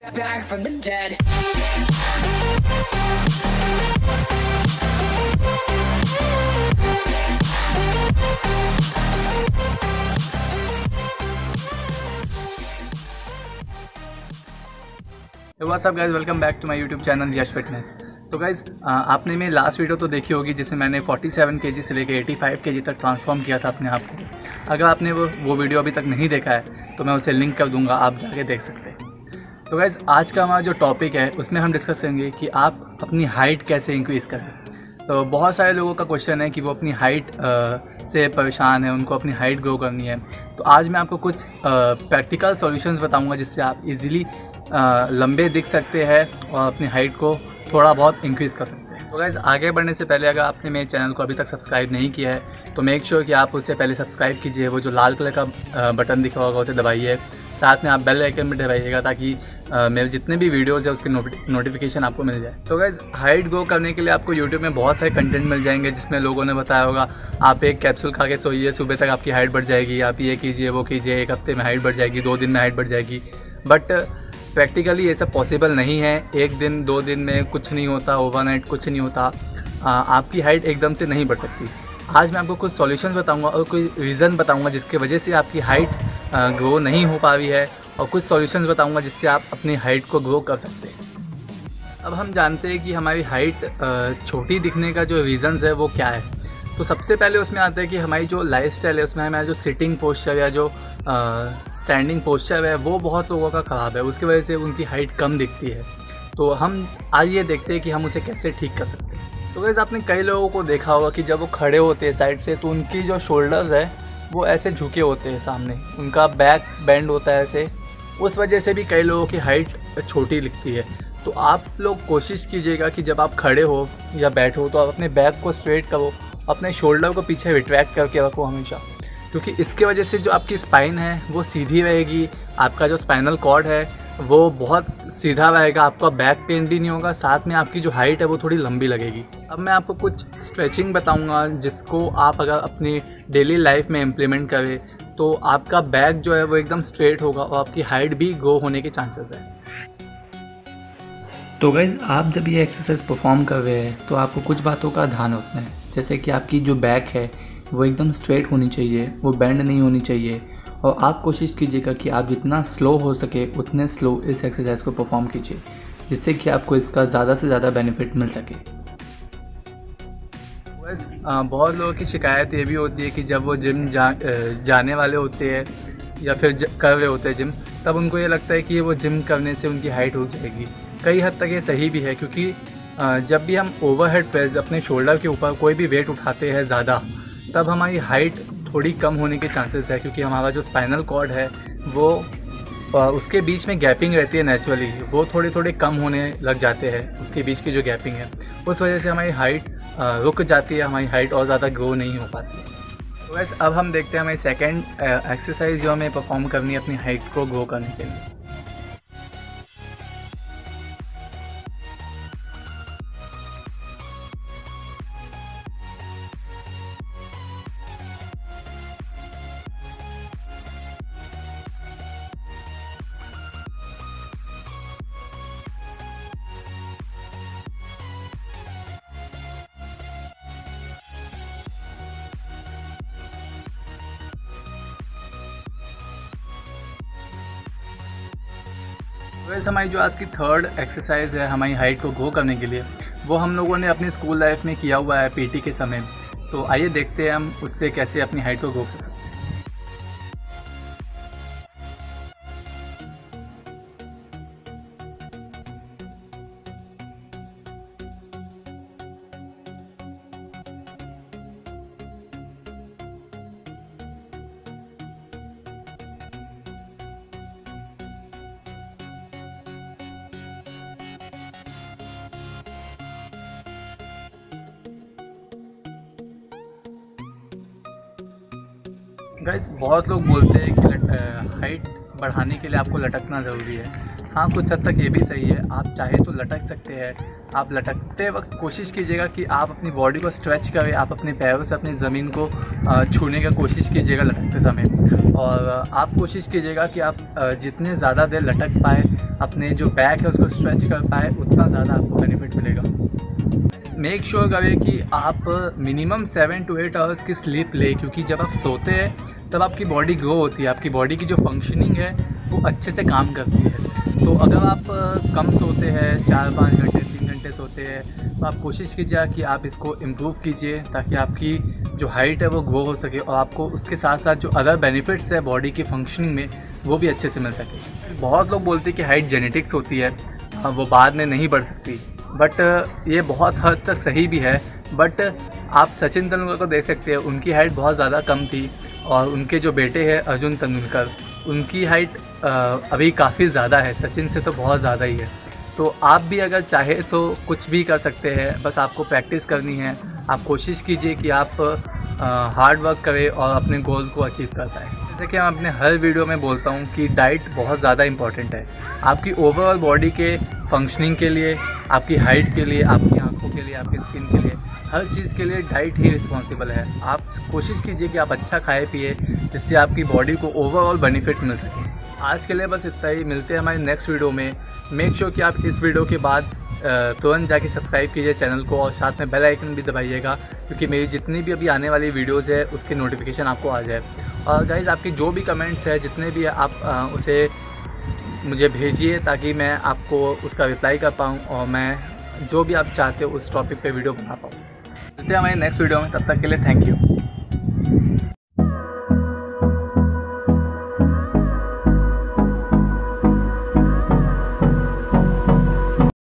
Back from the dead. What's up guys, welcome back to my YouTube channel Yash fitness. तो guys आपने मेरी last video तो देखी होगी जिसमें मैंने 47 kg से लेकर 85 kg तक ट्रांसफॉर्म किया था अपने आप को। अगर आपने वो वीडियो अभी तक नहीं देखा है तो मैं उसे लिंक कर दूंगा, आप जाके देख सकते हैं। तो गाइस आज का हमारा जो टॉपिक है उसमें हम डिस्कस करेंगे कि आप अपनी हाइट कैसे इंक्रीज़ करें। तो बहुत सारे लोगों का क्वेश्चन है कि वो अपनी हाइट से परेशान है, उनको अपनी हाइट ग्रो करनी है। तो आज मैं आपको कुछ प्रैक्टिकल सॉल्यूशंस बताऊंगा जिससे आप इजीली लंबे दिख सकते हैं और अपनी हाइट को थोड़ा बहुत इंक्रीज़ कर सकते हैं। तो गाइस आगे बढ़ने से पहले अगर आपने मेरे चैनल को अभी तक सब्सक्राइब नहीं किया है तो मेक श्योर कि आप उससे पहले सब्सक्राइब कीजिए। वो जो लाल कलर का बटन दिखा होगा उसे दबाइए, साथ में आप बेल आइकन भी दबाइएगा ताकि मेरे जितने भी वीडियोज़ है उसके नोटिफिकेशन आपको मिल जाए। तो गाइस हाइट ग्रो करने के लिए आपको यूट्यूब में बहुत सारे कंटेंट मिल जाएंगे जिसमें लोगों ने बताया होगा आप एक कैप्सूल खा के सोइए, सुबह तक आपकी हाइट बढ़ जाएगी, आप ये कीजिए वो कीजिए, एक हफ्ते में हाइट बढ़ जाएगी, 2 दिन में हाइट बढ़ जाएगी। बट प्रैक्टिकली ये सब पॉसिबल नहीं है। एक दिन 2 दिन में कुछ नहीं होता, ओवरनाइट कुछ नहीं होता। आपकी हाइट एकदम से नहीं बढ़ सकती। आज मैं आपको कुछ सॉल्यूशंस बताऊंगा और कोई रीज़न बताऊंगा जिसके वजह से आपकी हाइट ग्रो नहीं हो पा रही है, और कुछ सॉल्यूशंस बताऊंगा जिससे आप अपनी हाइट को ग्रो कर सकते हैं। अब हम जानते हैं कि हमारी हाइट छोटी दिखने का जो रीज़न्स है वो क्या है। तो सबसे पहले उसमें आता है कि हमारी जो लाइफस्टाइल है उसमें हमारा जो सिटिंग पोस्चर या जो स्टैंडिंग पोस्चर है वो बहुत लोगों का ख़राब है, उसकी वजह से उनकी हाइट कम दिखती है। तो हम आज ये देखते हैं कि हम उसे कैसे ठीक कर सकते हैं। तो गाइस आपने कई लोगों को देखा होगा कि जब वो खड़े होते हैं साइड से तो उनकी जो शोल्डर्स है वो ऐसे झुके होते हैं सामने, उनका बैक बेंड होता है ऐसे, उस वजह से भी कई लोगों की हाइट छोटी दिखती है। तो आप लोग कोशिश कीजिएगा कि जब आप खड़े हो या बैठो तो आप अपने बैक को स्ट्रेट करो, अपने शोल्डर को पीछे रिट्रैक्ट करके रखो हमेशा, क्योंकि इसके वजह से जो आपकी स्पाइन है वो सीधी रहेगी, आपका जो स्पाइनल कॉर्ड है वो बहुत सीधा रहेगा, आपका बैक पेन भी नहीं होगा, साथ में आपकी जो हाइट है वो थोड़ी लंबी लगेगी। अब मैं आपको कुछ स्ट्रेचिंग बताऊंगा जिसको आप अगर अपनी डेली लाइफ में इम्प्लीमेंट करें तो आपका बैक जो है वो एकदम स्ट्रेट होगा और आपकी हाइट भी ग्रो होने के चांसेस है। तो गाइज आप जब ये एक्सरसाइज परफॉर्म कर रहे हैं तो आपको कुछ बातों का ध्यान रखना है, जैसे कि आपकी जो बैक है वो एकदम स्ट्रेट होनी चाहिए, वो बेंड नहीं होनी चाहिए। और आप कोशिश कीजिएगा कि आप जितना स्लो हो सके उतने स्लो इस एक्सरसाइज को परफॉर्म कीजिए, जिससे कि आपको इसका ज़्यादा से ज़्यादा बेनिफिट मिल सके। बस बहुत लोगों की शिकायत ये भी होती है कि जब वो जिम जाने वाले होते हैं या फिर कर रहे होते हैं जिम, तब उनको ये लगता है कि वो जिम करने से उनकी हाइट रुक जाएगी। कई हद तक ये सही भी है, क्योंकि जब भी हम ओवरहेड प्रेस अपने शोल्डर के ऊपर कोई भी वेट उठाते हैं ज़्यादा, तब हमारी हाइट थोड़ी कम होने के चांसेस है, क्योंकि हमारा जो स्पाइनल कॉर्ड है वो उसके बीच में गैपिंग रहती है नेचुरली, वो थोड़े थोड़े कम होने लग जाते हैं, उसके बीच की जो गैपिंग है उस वजह से हमारी हाइट रुक जाती है, हमारी हाइट और ज़्यादा ग्रो नहीं हो पाती। तो वैसे अब हम देखते हैं हमारी सेकेंड एक्सरसाइज जो हमें परफॉर्म करनी है अपनी हाइट को ग्रो करने के लिए। वैसे हमारी जो आज की थर्ड एक्सरसाइज है हमारी हाइट को ग्रो करने के लिए, वो हम लोगों ने अपनी स्कूल लाइफ में किया हुआ है पीटी के समय। तो आइए देखते हैं हम उससे कैसे अपनी हाइट को ग्रो कर सकते हैं। गाइस बहुत लोग बोलते हैं कि हाइट बढ़ाने के लिए आपको लटकना ज़रूरी है। हाँ, कुछ हद तक ये भी सही है, आप चाहे तो लटक सकते हैं, आप लटकते वक्त कोशिश कीजिएगा कि आप अपनी बॉडी को स्ट्रेच करें, आप अपने पैरों से अपनी ज़मीन को छूने का कोशिश कीजिएगा लटकते समय। और आप कोशिश कीजिएगा कि आप जितने ज़्यादा देर लटक पाए, अपने जो बैक है उसको स्ट्रेच कर पाए, उतना ज़्यादा आपको बेनिफिट मिलेगा। मेक श्योर करें कि आप मिनिमम 7 to 8 आवर्स की स्लीप लें, क्योंकि जब आप सोते हैं तब आपकी बॉडी ग्रो होती है, आपकी बॉडी की जो फंक्शनिंग है वो अच्छे से काम करती है। तो अगर आप कम सोते हैं, 4-5 घंटे 3 घंटे सोते हैं, तो आप कोशिश कीजिए कि आप इसको इम्प्रूव कीजिए, ताकि आपकी जो हाइट है वो ग्रो हो सके और आपको उसके साथ साथ जो अदर बेनिफिट्स है बॉडी की फंक्शनिंग में वो भी अच्छे से मिल सके। बहुत लोग बोलते हैं कि हाइट जेनेटिक्स होती है, वो बाद में नहीं बढ़ सकती, बट ये बहुत हद तक सही भी है। बट आप सचिन तेंदुलकर को देख सकते हैं, उनकी हाइट बहुत ज़्यादा कम थी, और उनके जो बेटे हैं अर्जुन तेंदुलकर, उनकी हाइट अभी काफ़ी ज़्यादा है, सचिन से तो बहुत ज़्यादा ही है। तो आप भी अगर चाहे तो कुछ भी कर सकते हैं, बस आपको प्रैक्टिस करनी है। आप कोशिश कीजिए कि आप हार्ड वर्क करें और अपने गोल को अचीव कर पाएँ। जैसे कि मैं अपने हर वीडियो में बोलता हूँ कि डाइट बहुत ज़्यादा इंपॉर्टेंट है आपकी ओवरऑल बॉडी के फंक्शनिंग के लिए, आपकी हाइट के लिए, आपकी आँखों के लिए, आपकी स्किन के लिए, हर चीज़ के लिए डाइट ही रिस्पॉन्सिबल है। आप कोशिश कीजिए कि आप अच्छा खाए पिए, जिससे आपकी बॉडी को ओवरऑल बेनिफिट मिल सके। आज के लिए बस इतना ही, मिलते हैं हमारे नेक्स्ट वीडियो में। मेक श्योर कि आप इस वीडियो के बाद तुरंत जाके सब्सक्राइब कीजिए चैनल को, और साथ में बेल आइकन भी दबाइएगा, क्योंकि मेरी जितनी भी अभी आने वाली वीडियोज़ है उसके नोटिफिकेशन आपको आ जाए। और गाइज़, आपके जो भी कमेंट्स है, जितने भी आप उसे मुझे भेजिए, ताकि मैं आपको उसका रिप्लाई कर पाऊँ और मैं जो भी आप चाहते हो उस टॉपिक पे वीडियो बना पाऊँ। मिलते हैं हमारे नेक्स्ट वीडियो में, तब तक के लिए थैंक यू।